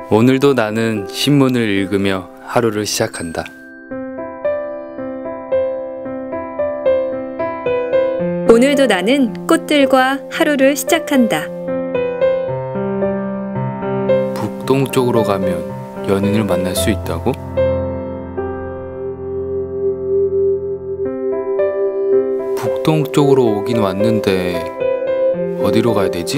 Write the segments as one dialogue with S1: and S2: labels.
S1: 오늘도 나는 신문을 읽으며 하루를 시작한다.
S2: 오늘도 나는 꽃들과 하루를 시작한다.
S1: 북동쪽으로 가면 연인을 만날 수 있다고? 북동쪽으로 오긴 왔는데 어디로 가야 되지?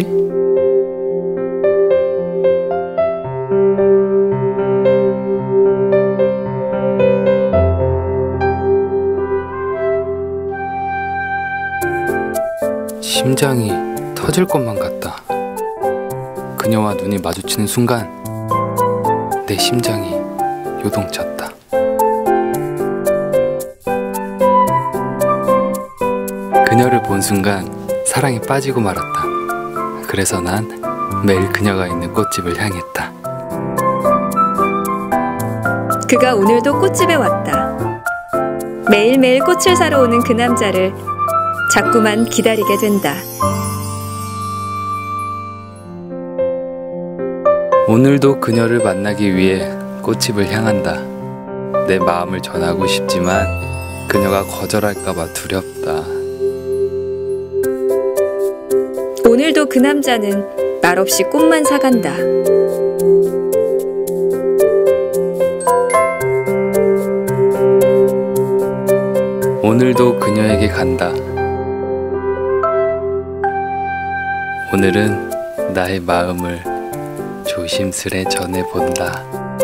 S1: 심장이 터질 것만 같다. 그녀와 눈이 마주치는 순간 내 심장이 요동쳤다. 그녀를 본 순간 사랑에 빠지고 말았다. 그래서 난 매일 그녀가 있는 꽃집을 향했다.
S2: 그가 오늘도 꽃집에 왔다. 매일매일 꽃을 사러 오는 그 남자를 자꾸만 기다리게 된다.
S1: 오늘도 그녀를 만나기 위해 꽃집을 향한다. 내 마음을 전하고 싶지만 그녀가 거절할까봐 두렵다.
S2: 오늘도 그 남자는 말없이 꽃만 사간다.
S1: 오늘도 그녀에게 간다. 오늘은 나의 마음을 조심스레 전해본다.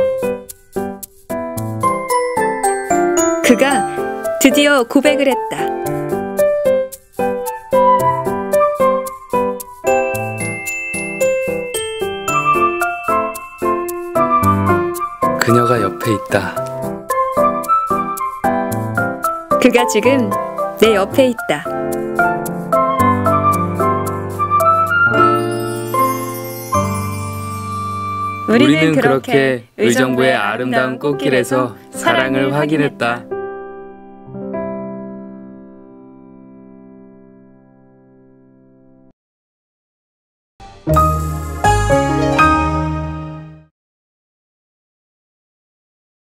S2: 그가 드디어 고백을 했다.
S1: 그녀가 옆에 있다.
S2: 그가 지금 내 옆에 있다.
S1: 우리는 그렇게 의정부의 아름다운 꽃길에서 사랑을 확인했다.